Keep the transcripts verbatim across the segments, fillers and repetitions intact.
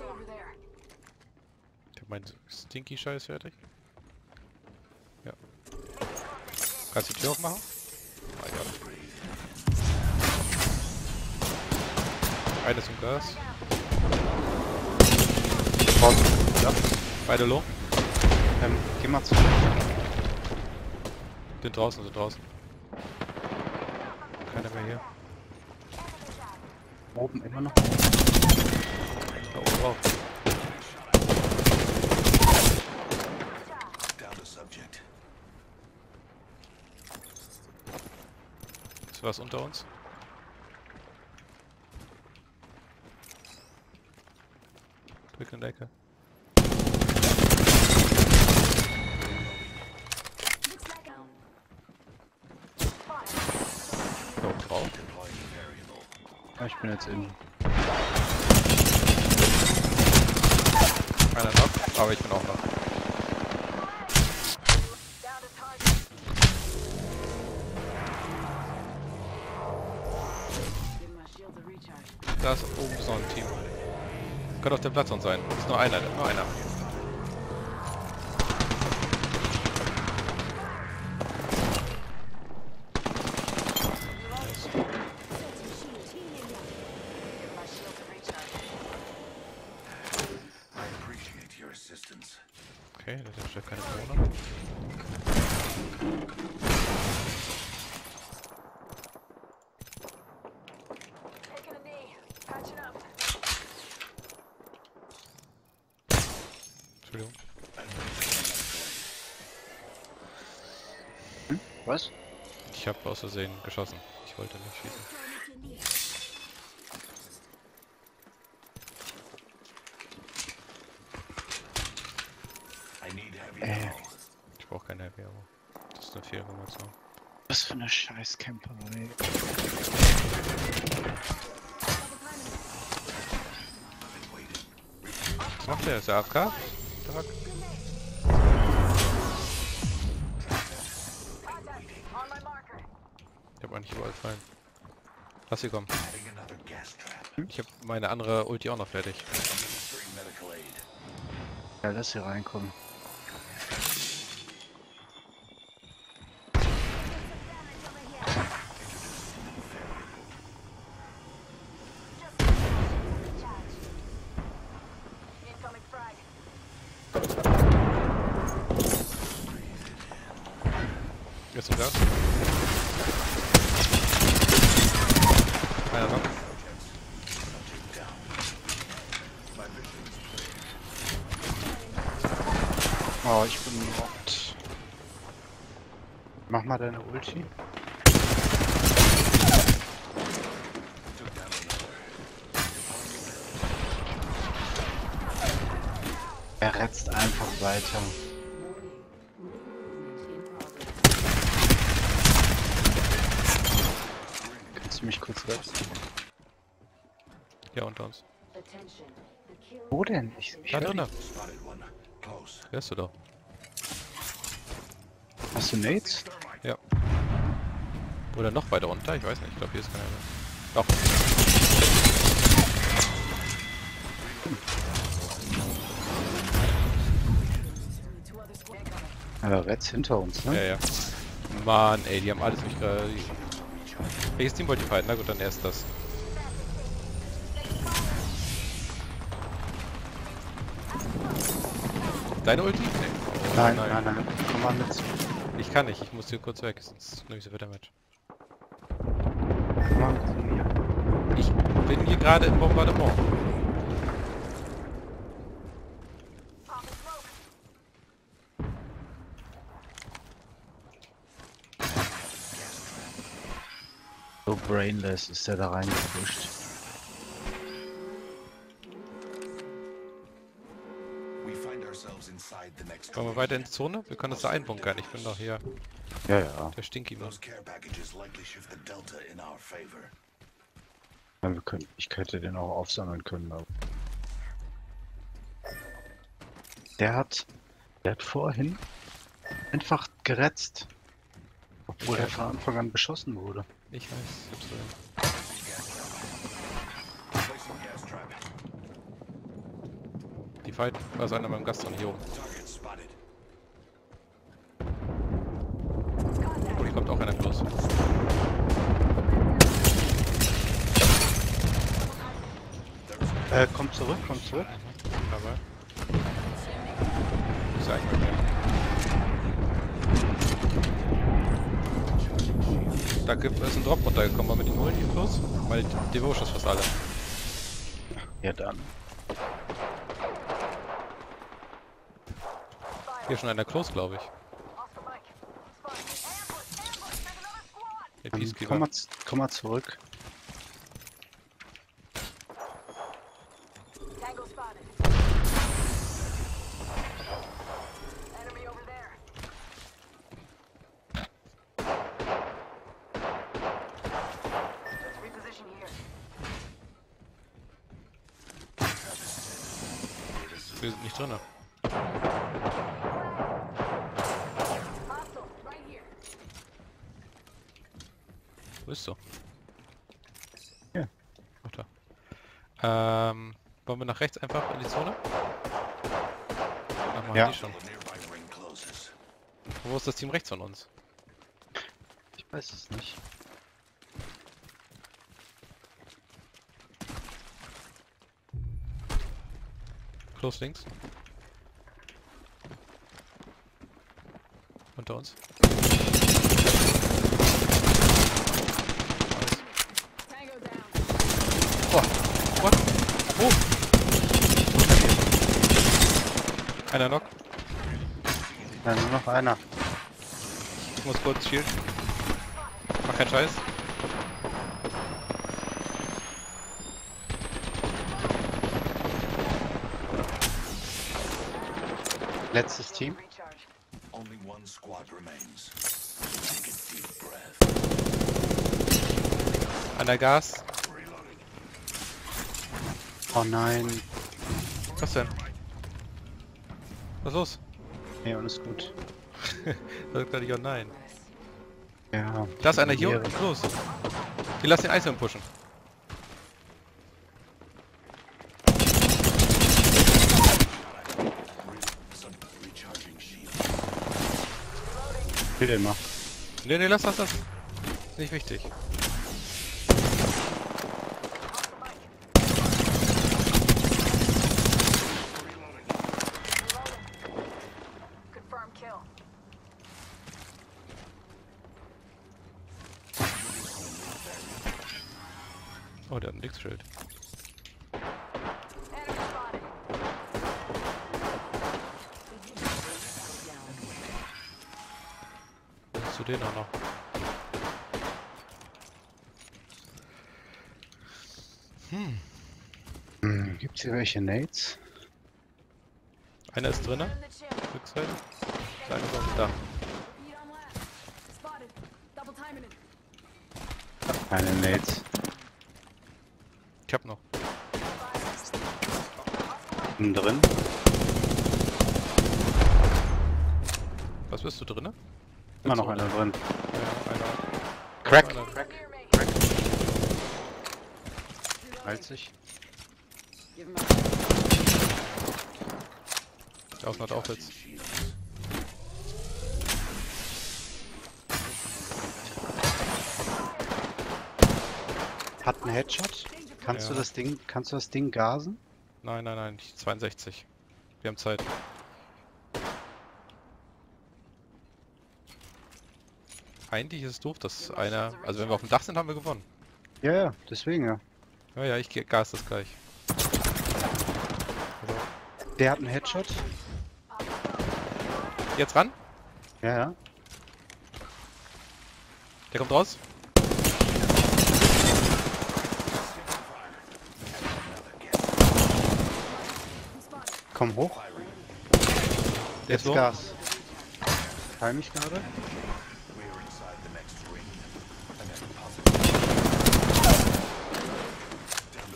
Ich hab meinen Stinky-Scheiß fertig. Ja. Kannst du die Tür aufmachen? Ah, ja. Eines im Gas. Ja. Beide low. Ähm, geh mal zu. Sind draußen, sind draußen. Keiner mehr hier. Oben immer noch. Da oben drauf. Ist was unter uns? Drück in der Ecke. Da oben drauf. Ja, ich bin jetzt in. Einer noch, aber ich bin auch noch. Da ist oben so ein Team. Könnte auf der Plattform sein. Ist nur einer, nur einer. Okay, das ist ja keine Corona. Entschuldigung. Hm? Was? Ich habe aus Versehen geschossen. Ich wollte nicht schießen. Äh. Ich brauche keine Heavy Ammo. Das ist eine Fehlinformation. Was für eine scheiß Camperei. Was macht der? Ist der A F K? Tag. Ich hab eigentlich überall fallen. Lass sie kommen. Ich hab meine andere Ulti auch noch fertig. Ja, lass hier reinkommen. Jetzt im Gas. Einer noch. Oh, ich bin mobbt. Mach mal deine Ulti. Er retzt einfach weiter. Kannst du mich kurz retten? Hier unter uns. Wo denn? Ich, ich Da hör drinnen. dich. Hörst du doch. Hast du Nades? Ja. Oder noch weiter runter? Ich weiß nicht. Ich glaube, hier ist keiner mehr. Doch. Aber Reds hinter uns, ne? Ja, ja. Mann, ey, die haben alles mich gerade. Welches Team wollt ihr fighten? Na gut, dann erst das. Deine Ulti? Nee. Nein, nein, nein, nein. Komm mal mit. Ich kann nicht, ich muss hier kurz weg, sonst nehme ich sie wieder mit. Komm mal mit zu mir. Ich bin hier gerade im Bombardement. So brainless ist der da reingepusht. Wollen wir weiter in die Zone? Wir können das da einbunkern, ich bin doch hier. Ja, ja. Der Stinky Mann. Ja, wir können, ich könnte den auch aufsammeln können, aber. Der hat. Der hat vorhin einfach geretzt. Obwohl er von Anfang an beschossen wurde. Ich weiß, ich hab's drin. Die fighten. Da ist einer beim Gast drin, hier oben. Oh, hier kommt auch einer los. Äh, komm zurück, komm zurück. Aber. Ist ja eigentlich mehr. Da gibt es ein Drop runtergekommen. Wollen wir den holen hier bloß? Weil Devotion ist fast alle. Ja, dann. Hier schon einer close, glaube ich. Der Ähm, Peacekeeper. komm, mal, z- komm mal zurück. Tango spotted. Enemy over there. Let's reposition here. Wir sind nicht drin. Hostile, right here. Wo ist du? Ja. Ach da. Ähm, wollen wir nach rechts einfach in die Zone? Ach, machen Ja. die schon. Wo ist das Team rechts von uns? Ich weiß es nicht. Close links. Unter uns. Nice. Tango down. Oh, what? Oh! Einer knock. Nein, nur noch einer. Ich muss kurz shield. Mach keinen Scheiß. Letztes Team. Recharge. Only one squad remains. Take a deep breath. Einer Gas. Oh nein. Was denn? Was ist los? Nee, alles gut. Da sagt gerade ja nein. Ja. Da ist einer hier Ehre. unten. Los. Die lass den Einzelnen pushen. Recharging shield. Kill den mal. Nee, nee, lass das, das. Ist nicht wichtig. Confirm kill. Oh, der hat ein Dix-Schild. Enemy spotted. Zu denen auch noch. Hm. Hm, gibt's hier welche Nades? Einer ist drinnen. In the chip. Rückseite. Der eine ist auf dem Dach. Repeat on last. Spotted. Double timing it. Keine Nades. Ich hab noch. Innen drin. Was bist du drinnen? Immer noch einer drin. Ja, einer. Crack. Einer. Near me. Heilt sich. Give him a Der Außen hat auch jetzt. Hat einen Headshot. Kannst Ja. du das Ding, kannst du das Ding gasen? Nein, nein, nein, nicht zweiundsechzig. Wir haben Zeit. Eigentlich ist es doof, dass einer. Also wenn wir auf dem Dach sind, haben wir gewonnen. Ja, ja, deswegen ja. Ja, ja, ich geh- gas das gleich. Der hat einen Headshot. Jetzt ran? Ja, ja. Der kommt raus. Komm hoch. Der ist Jetzt so. Gas. Heil mich gerade. We're inside the next ring. A net positive. Down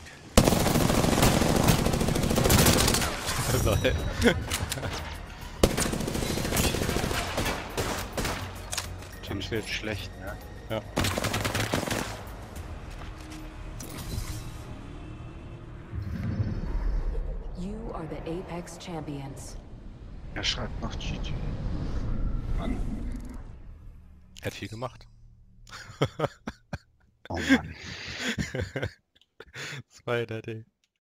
the subject. Team Wird schlecht, ja. Ja. You are the Apex Champions. Er schreibt noch G G. Er hat viel gemacht. Oh Mann. Das war ja der Ding.